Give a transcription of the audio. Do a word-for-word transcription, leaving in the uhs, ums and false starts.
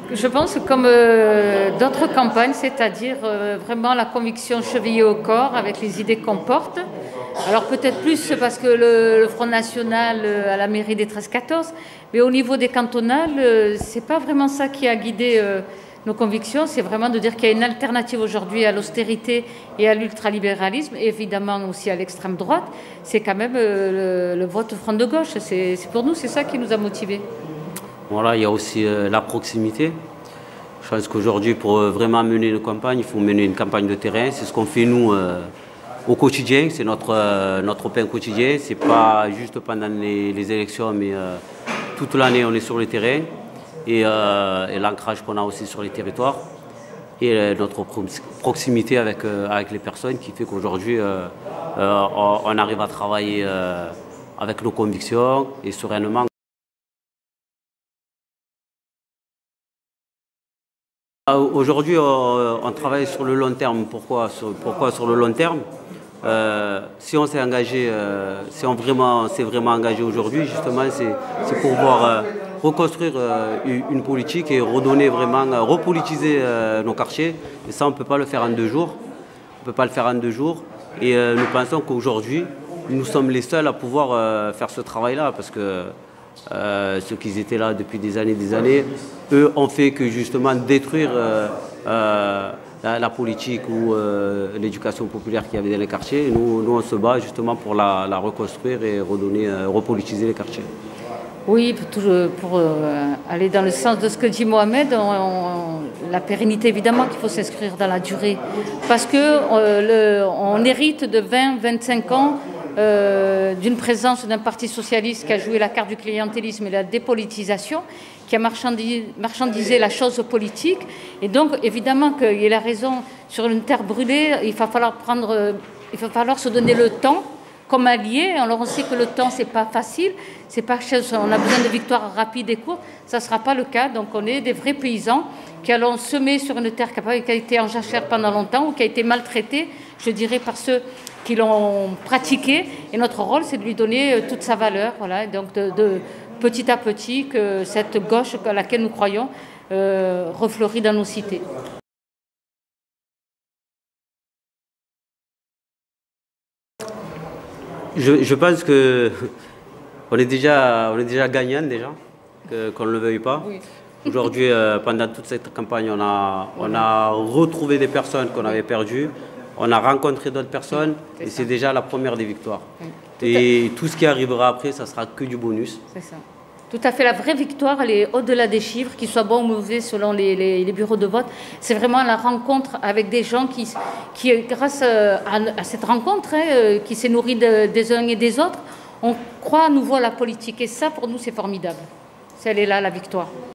Je pense comme euh, d'autres campagnes, c'est-à-dire euh, vraiment la conviction chevillée au corps avec les idées qu'on porte. Alors peut-être plus parce que le, le Front National euh, à la mairie des treize quatorze, mais au niveau des cantonales, euh, c'est pas vraiment ça qui a guidé euh, nos convictions, c'est vraiment de dire qu'il y a une alternative aujourd'hui à l'austérité et à l'ultralibéralisme, et évidemment aussi à l'extrême droite, c'est quand même euh, le, le vote Front de gauche. C'est pour nous, c'est ça qui nous a motivés. Voilà, il y a aussi euh, la proximité. Je pense qu'aujourd'hui, pour euh, vraiment mener une campagne, il faut mener une campagne de terrain. C'est ce qu'on fait nous euh, au quotidien, c'est notre, euh, notre pain quotidien. C'est pas juste pendant les, les élections, mais euh, toute l'année on est sur le terrain. Et, euh, et l'ancrage qu'on a aussi sur les territoires. Et euh, notre proximité avec, euh, avec les personnes qui fait qu'aujourd'hui, euh, euh, on, on arrive à travailler euh, avec nos convictions et sereinement. Aujourd'hui, on, on travaille sur le long terme. Pourquoi sur, pourquoi sur le long terme? euh, Si on s'est engagé, euh, si on vraiment, s'est vraiment engagé aujourd'hui, justement, c'est pour pouvoir euh, reconstruire euh, une politique et redonner vraiment, euh, repolitiser euh, nos quartiers. Et ça, on ne peut pas le faire en deux jours. On ne peut pas le faire en deux jours. Et euh, nous pensons qu'aujourd'hui, nous sommes les seuls à pouvoir euh, faire ce travail-là, parce que Euh, ceux qui étaient là depuis des années des années, eux ont fait que justement détruire euh, euh, la, la politique ou euh, l'éducation populaire qu'il y avait dans les quartiers. Nous, nous, on se bat justement pour la, la reconstruire et redonner, euh, repolitiser les quartiers. Oui, pour, toujours, pour euh, aller dans le sens de ce que dit Mohamed, on, on, la pérennité évidemment qu'il faut s'inscrire dans la durée. Parce qu'on euh, hérite de vingt à vingt-cinq ans Euh, d'une présence d'un parti socialiste qui a joué la carte du clientélisme et la dépolitisation, qui a marchandisé, marchandisé la chose politique. Et donc, évidemment, qu'il a raison, sur une terre brûlée, il va falloir prendre, il va falloir se donner le temps comme allié. Alors, on sait que le temps, c'est pas facile, c'est pas chose, on a besoin de victoires rapides et courtes. Ça ne sera pas le cas. Donc, on est des vrais paysans qui allons semer sur une terre qui a été en jachère pendant longtemps ou qui a été maltraitée, je dirais, par ceux qui l'ont pratiqué. Et notre rôle, c'est de lui donner toute sa valeur. Voilà. Et donc, de, de petit à petit, que cette gauche à laquelle nous croyons euh, refleurit dans nos cités. Je, je pense que on est déjà, on est déjà gagnant déjà, qu'on ne le veuille pas. Oui. Aujourd'hui, euh, pendant toute cette campagne, on a, on a retrouvé des personnes qu'on avait perdues. On a rencontré d'autres personnes et c'est déjà la première des victoires. Oui. Tout et tout ce qui arrivera après, ça sera que du bonus. C'est ça. Tout à fait. La vraie victoire, elle est au-delà des chiffres, qu'ils soient bons ou mauvais selon les, les, les bureaux de vote. C'est vraiment la rencontre avec des gens qui, qui grâce à, à cette rencontre, hein, qui s'est nourrie de, des uns et des autres, on croit à nouveau à la politique. Et ça, pour nous, c'est formidable. Elle est là, la victoire.